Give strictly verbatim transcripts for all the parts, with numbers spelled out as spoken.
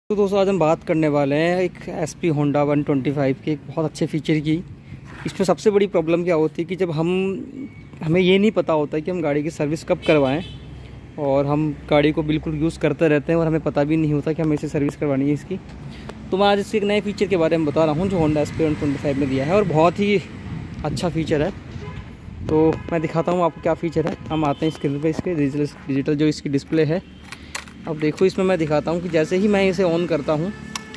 तो दोस्तों आज हम बात करने वाले हैं एक S P Honda one twenty five के एक बहुत अच्छे फीचर की। इसमें सबसे बड़ी प्रॉब्लम क्या होती है कि जब हम हमें ये नहीं पता होता कि हम गाड़ी की सर्विस कब करवाएं, और हम गाड़ी को बिल्कुल यूज़ करते रहते हैं और हमें पता भी नहीं होता कि हमें इसे सर्विस करवानी है इसकी। तो मैं आज इसके एक नए फीचर के बारे में बता रहा हूँ जो Honda S P one twenty five में दिया है, और बहुत ही अच्छा फीचर है। तो मैं दिखाता हूँ आपको क्या फ़ीचर है। हम आते हैं स्क्रीन पर, इसके डिजिटल डिजिटल जो इसकी डिस्प्ले है। अब देखो इसमें मैं दिखाता हूँ कि जैसे ही मैं इसे ऑन करता हूँ,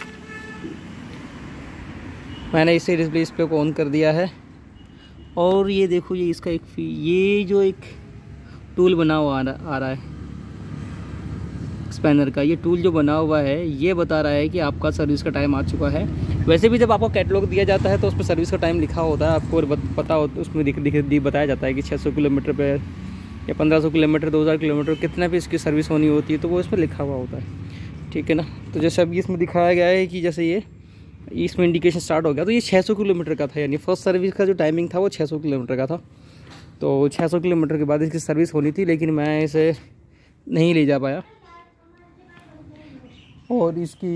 मैंने इसे डिस्प्ले को ऑन कर दिया है, और ये देखो ये इसका एक ये जो एक टूल बना हुआ आ रहा है स्पैनर का, ये टूल जो बना हुआ है ये बता रहा है कि आपका सर्विस का टाइम आ चुका है। वैसे भी जब आपको कैटलॉग दिया जाता है तो उसमें सर्विस का टाइम लिखा होता है, आपको पता होता है, उसमें दिख, दिख, दिख बताया जाता है कि छः सौ किलोमीटर पे या पंद्रह सौ किलोमीटर, दो हज़ार किलोमीटर कितना भी इसकी सर्विस होनी होती है, तो वो इसमें लिखा हुआ होता है। ठीक है ना। तो जैसे अभी इसमें दिखाया गया है कि जैसे ये इसमें इंडिकेशन स्टार्ट हो गया, तो ये छः सौ किलोमीटर का था, यानी फर्स्ट सर्विस का जो टाइमिंग था वो छः सौ किलोमीटर का था। तो छः सौ किलोमीटर के बाद इसकी सर्विस होनी थी, लेकिन मैं इसे नहीं ले जा पाया। और इसकी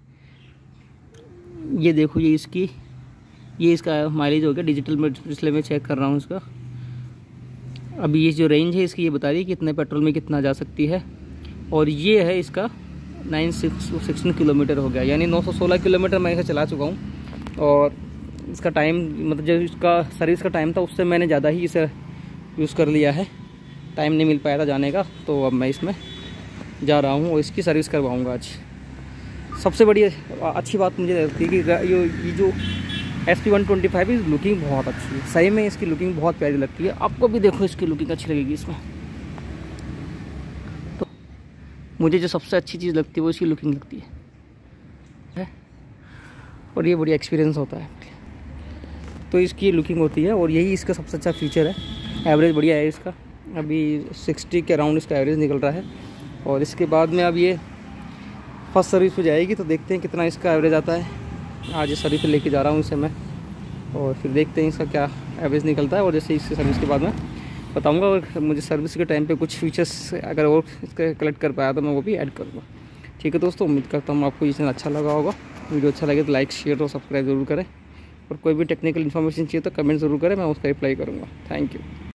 ये देखो ये इसकी ये इसका माइलेज हो गया, डिजिटल में डिस्प्ले में चेक कर रहा हूँ इसका। अभी ये जो रेंज है इसकी ये बता रही है कि कितने पेट्रोल में कितना जा सकती है, और ये है इसका नाइन सिक्स सिक्सटीन किलोमीटर हो गया, यानी नौ सौ सोलह किलोमीटर मैं इसे चला चुका हूँ। और इसका टाइम मतलब जो इसका सर्विस का टाइम था उससे मैंने ज़्यादा ही इसे यूज़ कर लिया है, टाइम नहीं मिल पाया था जाने का। तो अब मैं इसमें जा रहा हूँ और इसकी सर्विस करवाऊँगा आज। सबसे बड़ी अच्छी बात मुझे लगती है कि ये जो S P one twenty five की लुकिंग बहुत अच्छी है, सही में इसकी लुकिंग बहुत प्यारी लगती है। आपको भी देखो इसकी लुकिंग अच्छी लगेगी इसमें। तो मुझे जो सबसे अच्छी चीज़ लगती है वो इसकी लुकिंग लगती है, है? और ये बढ़िया एक्सपीरियंस होता है, तो इसकी लुकिंग होती है, और यही इसका सबसे अच्छा फीचर है। एवरेज बढ़िया है इसका, अभी सिक्सटी के अराउंड इसका एवरेज निकल रहा है। और इसके बाद में अब ये फर्स्ट सर्विस पे जाएगी, तो देखते हैं कितना इसका एवरेज आता है। आज ये सर्विस पे लेके जा रहा हूँ इसे मैं, और फिर देखते हैं इसका क्या एवरेज निकलता है। और जैसे इसकी सर्विस के बाद में बताऊँगा, और मुझे सर्विस के टाइम पे कुछ फीचर्स अगर और इसका कलेक्ट कर पाया तो मैं वो भी ऐड करूँगा। ठीक है दोस्तों, उम्मीद करता हूँ आपको ये चैनल अच्छा लगा होगा। वीडियो अच्छा लगे तो लाइक शेयर और सब्सक्राइब ज़रूर करें, और कोई भी टेक्निकल इन्फॉर्मेशन चाहिए तो कमेंट ज़रूर करें, मैं उसका रिप्लाई करूँगा। Thank you.